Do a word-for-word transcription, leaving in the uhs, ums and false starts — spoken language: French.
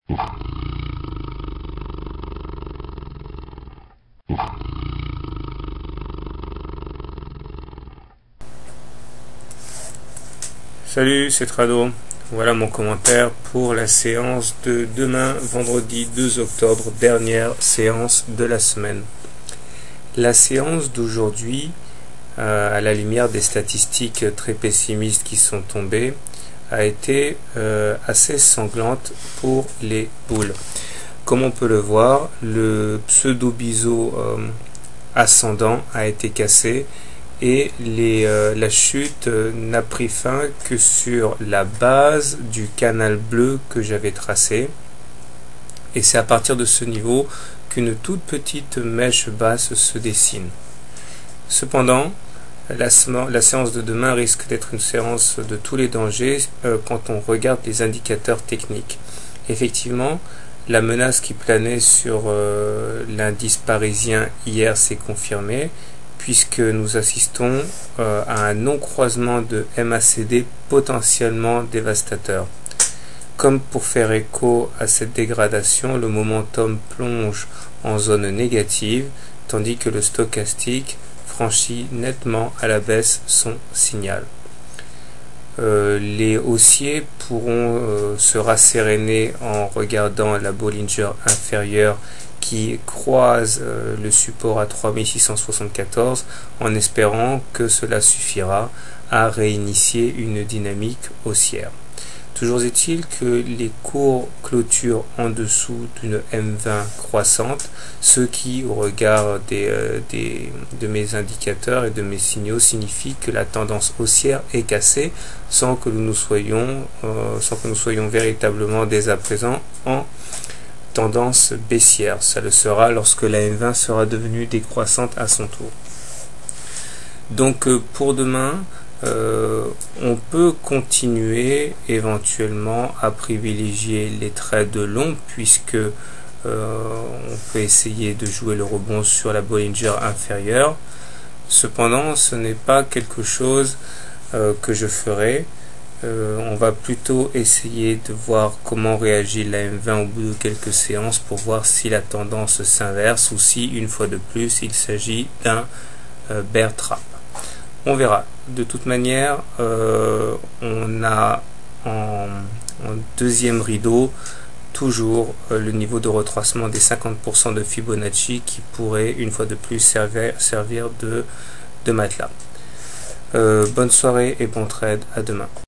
Salut, c'est Trado. Voilà mon commentaire pour la séance de demain, vendredi deux octobre, dernière séance de la semaine. La séance d'aujourd'hui, euh, à la lumière des statistiques très pessimistes qui sont tombées, a été euh, assez sanglante pour les boules. Comme on peut le voir, le pseudo-biseau euh, ascendant a été cassé et les, euh, la chute euh, n'a pris fin que sur la base du canal bleu que j'avais tracé, et c'est à partir de ce niveau qu'une toute petite mèche basse se dessine. Cependant, la, la séance de demain risque d'être une séance de tous les dangers euh, quand on regarde les indicateurs techniques. Effectivement, la menace qui planait sur euh, l'indice parisien hier s'est confirmée, puisque nous assistons euh, à un non-croisement de M A C D potentiellement dévastateur. Comme pour faire écho à cette dégradation, le momentum plonge en zone négative, tandis que le stochastique franchit nettement à la baisse son signal. Euh, les haussiers pourront euh, se rasséréner en regardant la Bollinger inférieure qui croise euh, le support à trois mille six cent soixante-quatorze, en espérant que cela suffira à réinitier une dynamique haussière. Toujours est-il que les cours clôturent en dessous d'une M vingt croissante, ce qui, au regard des, euh, des, de mes indicateurs et de mes signaux, signifie que la tendance haussière est cassée sans que nous soyons, euh, sans que nous soyons véritablement dès à présent en tendance baissière. Ça le sera lorsque la M vingt sera devenue décroissante à son tour. Donc euh, pour demain, euh, on peut continuer éventuellement à privilégier les trades de long, puisque euh, on peut essayer de jouer le rebond sur la Bollinger inférieure. Cependant, ce n'est pas quelque chose euh, que je ferai. Euh, on va plutôt essayer de voir comment réagit la M vingt au bout de quelques séances pour voir si la tendance s'inverse ou si, une fois de plus, il s'agit d'un euh, bear trap. On verra. De toute manière, euh, on a en, en deuxième rideau toujours euh, le niveau de retracement des cinquante pour cent de Fibonacci qui pourrait, une fois de plus, servir, servir de, de matelas. Euh, bonne soirée et bon trade. À demain.